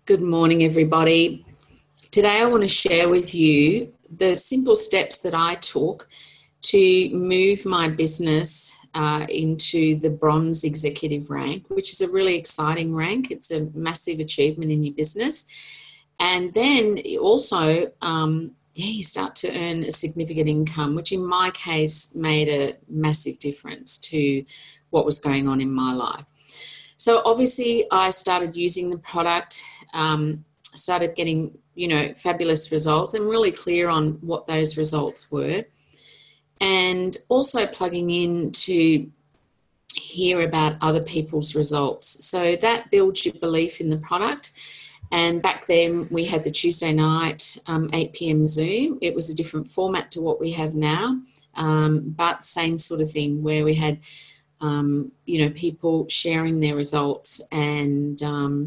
Good morning, everybody. Today I want to share with you the simple steps that I took to move my business into the bronze executive rank, which is a really exciting rank. It's a massive achievement in your business. And then also, you start to earn a significant income, which in my case made a massive difference to what was going on in my life. So obviously I started using the product, started getting, fabulous results and really clear on what those results were. And also plugging in to hear about other people's results. So that builds your belief in the product. And back then we had the Tuesday night, 8 p.m. Zoom. It was a different format to what we have now, but same sort of thing where we had people sharing their results and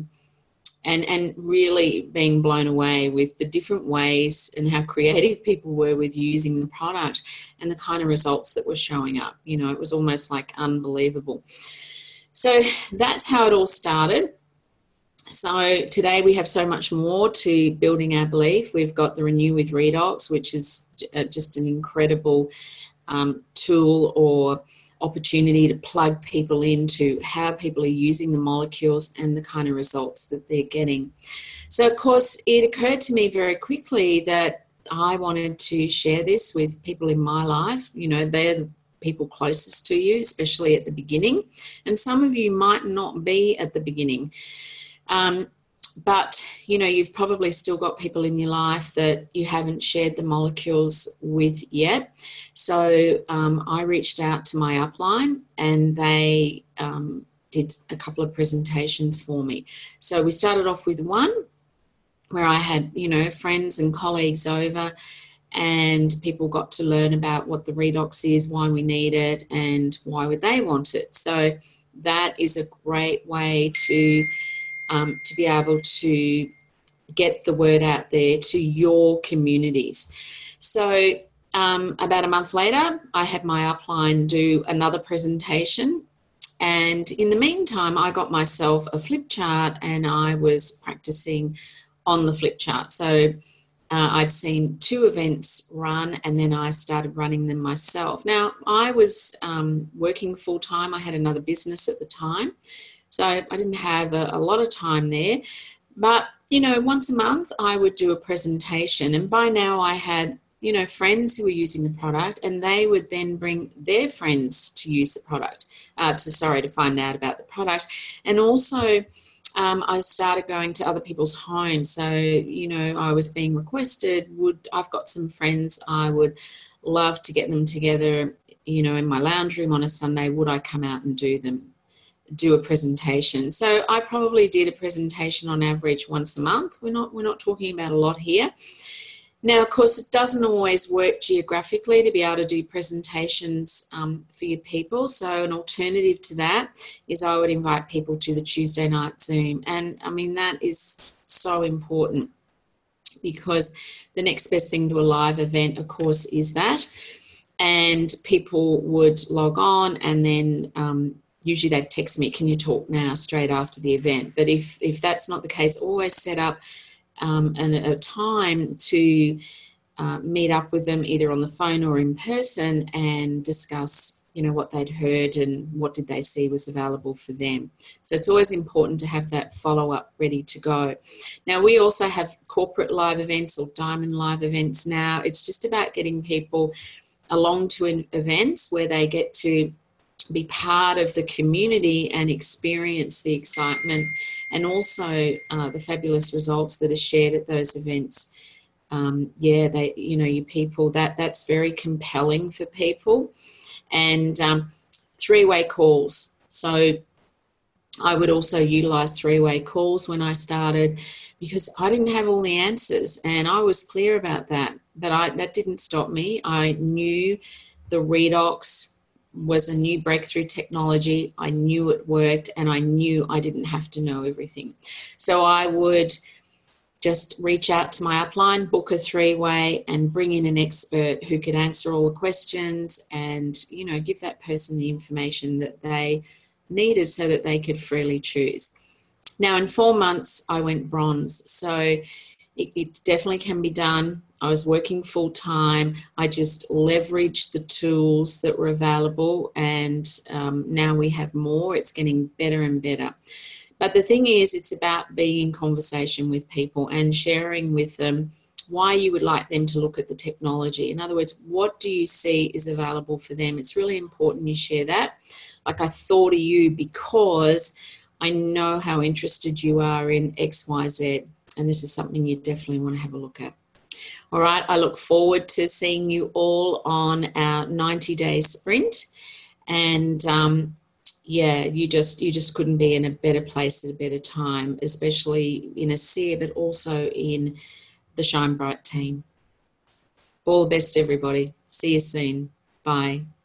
really being blown away with the different ways and how creative people were with using the product and the kind of results that were showing up. It was almost like unbelievable. So that's how it all started. So today we have so much more to building our belief. We've got the Renew with Redox, which is just an incredible tool or opportunity to plug people into how people are using the molecules and the kind of results that they're getting. So, of course, it occurred to me very quickly that I wanted to share this with people in my life. They're the people closest to you, especially at the beginning. And some of you might not be at the beginning. But, you've probably still got people in your life that you haven't shared the molecules with yet. So I reached out to my upline and they did a couple of presentations for me. So we started off with one where I had, friends and colleagues over and people got to learn about what the redox is, why we need it and why would they want it. So that is a great way to be able to get the word out there to your communities. So about a month later, I had my upline do another presentation. And in the meantime, I got myself a flip chart and I was practicing on the flip chart. So I'd seen 2 events run and then I started running them myself. Now, I was working full time. I had another business at the time. So I didn't have a lot of time there. But, once a month I would do a presentation. And by now I had, friends who were using the product and they would then bring their friends to use the product, to find out about the product. And also I started going to other people's homes. So, I was being requested, I've got some friends, I would love to get them together, in my lounge room on a Sunday. Would I come out and do a presentation? So I probably did a presentation on average once a month. We're not talking about a lot here. Now, of course, it doesn't always work geographically to be able to do presentations for your people. So an alternative to that is I would invite people to the Tuesday night Zoom. And I mean, that is so important because the next best thing to a live event, of course, is that. And people would log on and then usually they'd text me, can you talk now, straight after the event. But if that's not the case, always set up a time to meet up with them either on the phone or in person and discuss, what they'd heard and what did they see was available for them. So it's always important to have that follow-up ready to go. Now, we also have corporate live events or diamond live events now. It's just about getting people along to events where they get to be part of the community and experience the excitement and also the fabulous results that are shared at those events. Your people, that's very compelling for people. And 3-way calls. So I would also utilize 3-way calls when I started because I didn't have all the answers and I was clear about that. But that didn't stop me. I knew the redox was a new breakthrough technology. I knew it worked and I knew I didn't have to know everything. So I would just reach out to my upline, book a 3-way and bring in an expert who could answer all the questions and, give that person the information that they needed so that they could freely choose. Now, in 4 months, I went bronze. So it definitely can be done. I was working full time. I just leveraged the tools that were available, and now we have more. It's getting better and better. But the thing is, it's about being in conversation with people and sharing with them why you would like them to look at the technology. In other words, what do you see is available for them? It's really important you share that. Like, I thought of you because I know how interested you are in XYZ, and this is something you definitely want to have a look at. All right, I look forward to seeing you all on our 90-day sprint. And yeah, you just couldn't be in a better place at a better time, especially in ASEA, but also in the Shine Bright team. All the best, everybody. See you soon. Bye.